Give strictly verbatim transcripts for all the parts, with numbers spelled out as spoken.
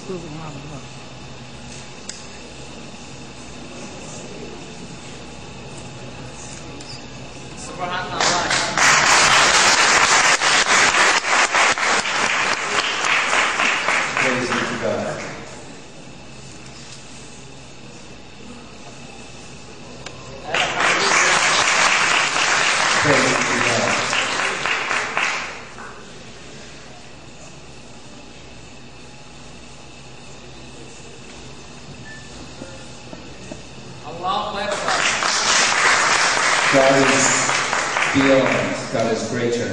Subhanallah. Praise be to God. Praise be to God. Allahu Akbar. God is beyond. God is greater.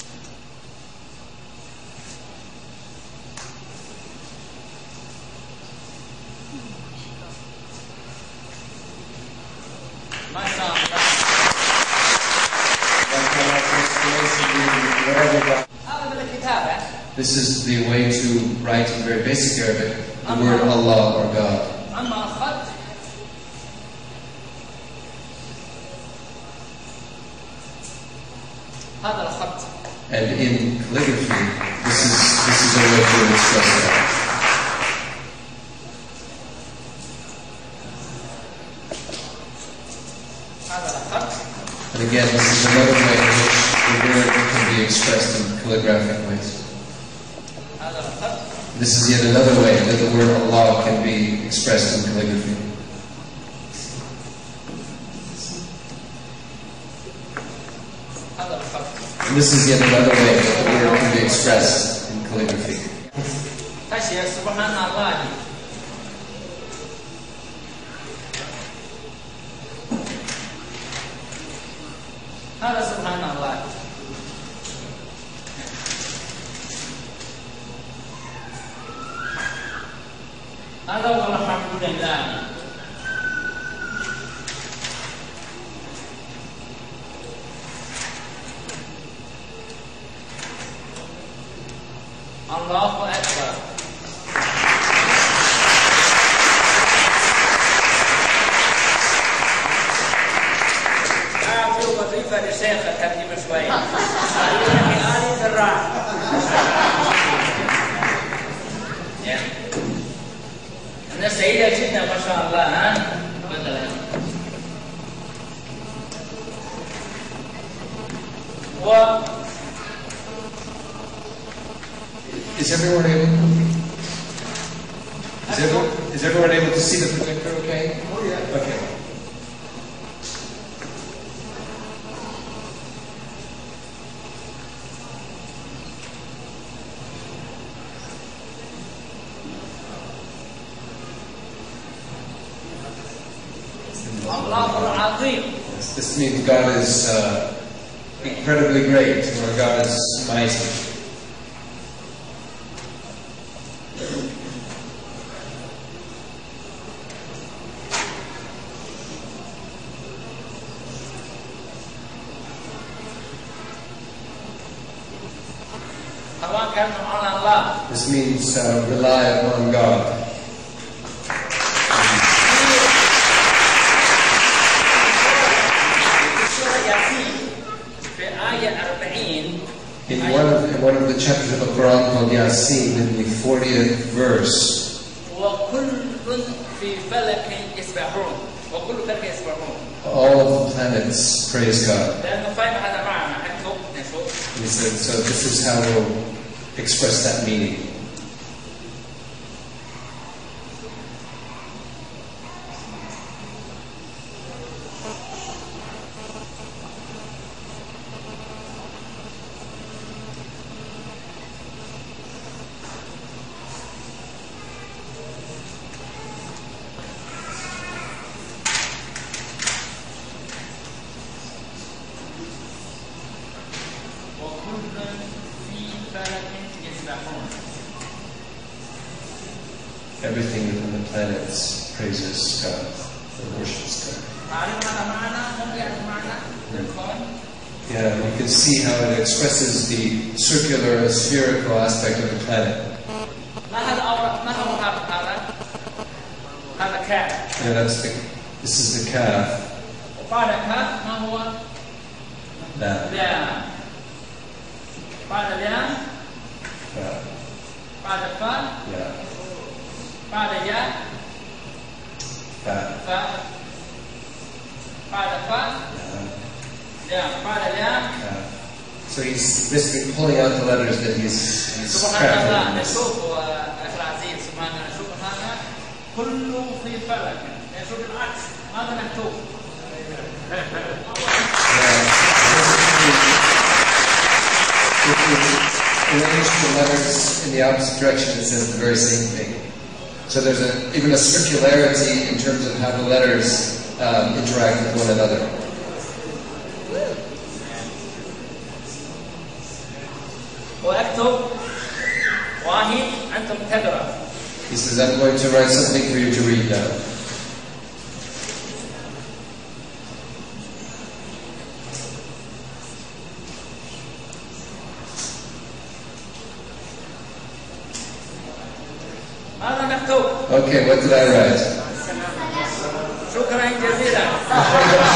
This is the way to write in very basic Arabic the word Allah or God. And in calligraphy, this is this is a way to express that. And again, this is another way in which the word can be expressed in calligraphic ways. This is yet another way that the word Allah can be expressed in calligraphy. And this is yet another way that the word can be expressed in calligraphy. هذا سبحان الله. هذا هو الحمد لله. الله أكبر. وظيفة للشيخ الترتيب شوية. آلي زراع. أنا سعيدة جدا ما شاء الله. ها؟ مثلا. و Is everyone able? Is everyone, is everyone able to see the projector? Okay. Oh yeah. Okay. This means God is uh, incredibly great, or God is mighty. This means uh, rely upon God. In one of in one of the chapters of the Quran called Yasin, in the fortieth verse, all of the planets praise God. He said, so this is how we'll express that meaning. Everything within the planets praises God, or worships God. Yeah, you can see how it expresses the circular, spherical aspect of the planet. Yeah, that's the. This is the calf. Now. Yeah. Yeah. بعد ياء فاء فاء بعد فاء ياء بعد ياء. So he's basically pulling out the letters that he's, he's سبحان الله. crafted. نشوف أخي العزيز سبحان الله. نشوف هذا كله في فلك. نشوف العكس هذا مكتوب. If you arrange the letters in the opposite direction, it says the very same thing. So there's a, even a circularity in terms of how the letters um, interact with one another. وأكتب واحد أنتم تقرأ. He says, I'm going to write something for you to read now. هذا مكتوب. Okay, what did I write? شكرا جزيلا.